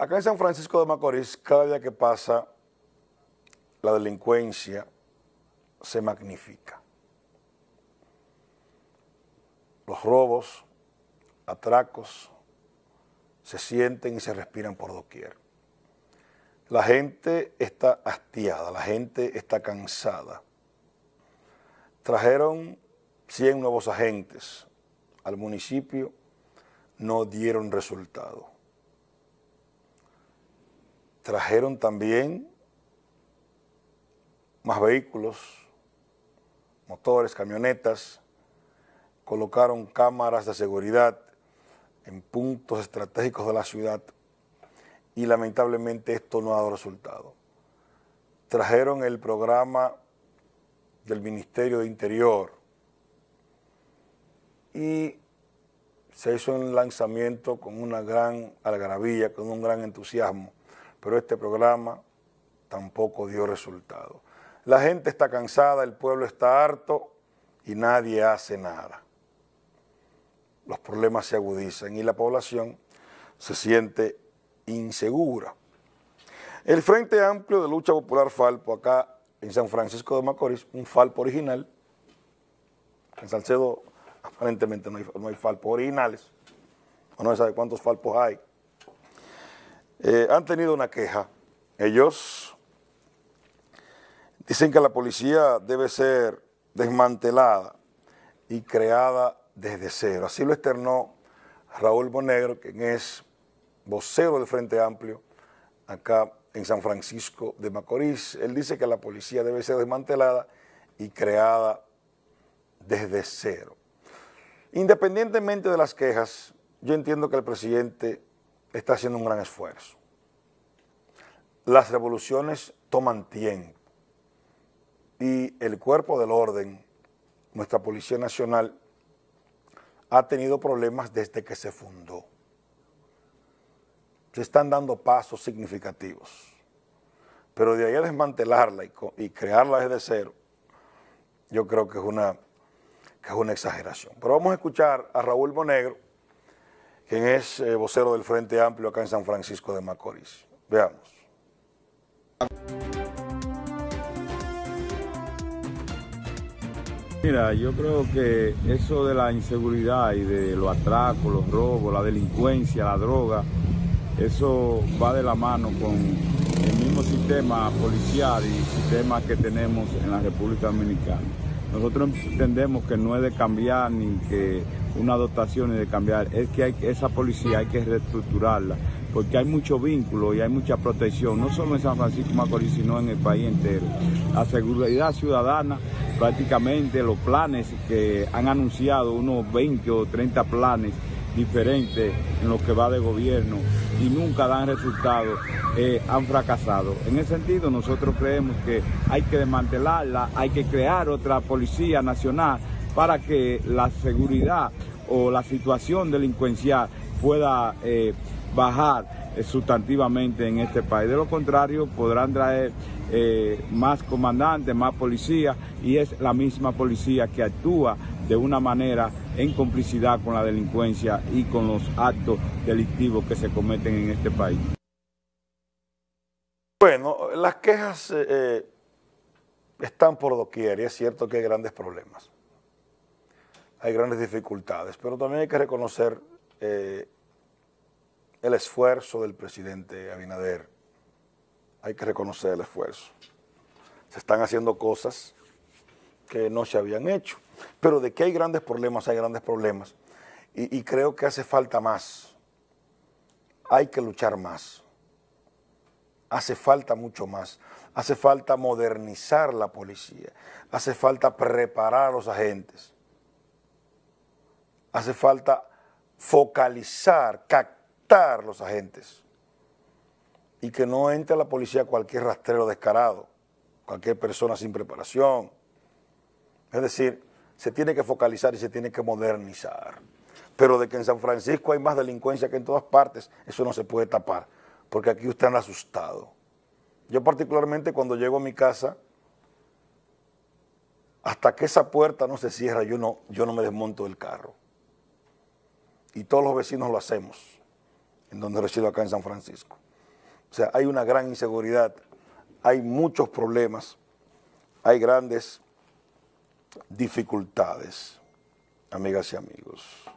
Acá en San Francisco de Macorís, cada día que pasa, la delincuencia se magnifica. Los robos, atracos, se sienten y se respiran por doquier. La gente está hastiada, la gente está cansada. Trajeron 100 nuevos agentes al municipio, no dieron resultado. Trajeron también más vehículos, motores, camionetas, colocaron cámaras de seguridad en puntos estratégicos de la ciudad y lamentablemente esto no ha dado resultado. Trajeron el programa del Ministerio de Interior y se hizo un lanzamiento con una gran algarabía, con un gran entusiasmo, pero este programa tampoco dio resultado. La gente está cansada, el pueblo está harto y nadie hace nada. Los problemas se agudizan y la población se siente insegura. El Frente Amplio de Lucha Popular Falpo, acá en San Francisco de Macorís, un Falpo original. En Salcedo aparentemente no hay Falpos originales, o no se sabe cuántos Falpos hay. Han tenido una queja. Ellos dicen que la policía debe ser desmantelada y creada desde cero. Así lo externó Raúl Monegro, quien es vocero del Frente Amplio acá en San Francisco de Macorís. Él dice que la policía debe ser desmantelada y creada desde cero. Independientemente de las quejas, yo entiendo que el presidente está haciendo un gran esfuerzo. Las revoluciones toman tiempo y el cuerpo del orden, nuestra Policía Nacional, ha tenido problemas desde que se fundó. Se están dando pasos significativos, pero de ahí a desmantelarla y crearla desde cero, yo creo que es una exageración. Pero vamos a escuchar a Raúl Monegro, quien es vocero del Frente Amplio acá en San Francisco de Macorís. Veamos. Mira, yo creo que eso de la inseguridad y de los atracos, los robos, la delincuencia, la droga, eso va de la mano con el mismo sistema policial y sistema que tenemos en la República Dominicana. Nosotros entendemos que no es de cambiar ni que una dotación ni de cambiar, es que esa policía hay que reestructurarla, porque hay mucho vínculo y hay mucha protección, no solo en San Francisco de Macorís, sino en el país entero. La seguridad ciudadana, prácticamente los planes que han anunciado, unos 20 o 30 planes diferentes en lo que va de gobierno y nunca dan resultados, han fracasado. En ese sentido, nosotros creemos que hay que desmantelarla, hay que crear otra policía nacional para que la seguridad o la situación delincuencial pueda bajar sustantivamente en este país. De lo contrario, podrán traer más comandantes, más policía, y es la misma policía que actúa de una manera en complicidad con la delincuencia y con los actos delictivos que se cometen en este país. Bueno, las quejas están por doquier y es cierto que hay grandes problemas, hay grandes dificultades, pero también hay que reconocer el esfuerzo del presidente Abinader. Hay que reconocer el esfuerzo. Se están haciendo cosas que no se habían hecho, pero de que hay grandes problemas, hay grandes problemas. Y creo que hace falta más. Hay que luchar más. Hace falta mucho más. Hace falta modernizar la policía. Hace falta preparar a los agentes. Hace falta focalizar, captar los agentes. Y que no entre a la policía cualquier rastrero descarado, cualquier persona sin preparación. Es decir, se tiene que focalizar y se tiene que modernizar. Pero de que en San Francisco hay más delincuencia que en todas partes, eso no se puede tapar, porque aquí usted anda asustado. Yo particularmente cuando llego a mi casa, hasta que esa puerta no se cierra, yo no me desmonto del carro. Y todos los vecinos lo hacemos, en donde resido acá en San Francisco. O sea, hay una gran inseguridad, hay muchos problemas, hay grandes dificultades, amigas y amigos.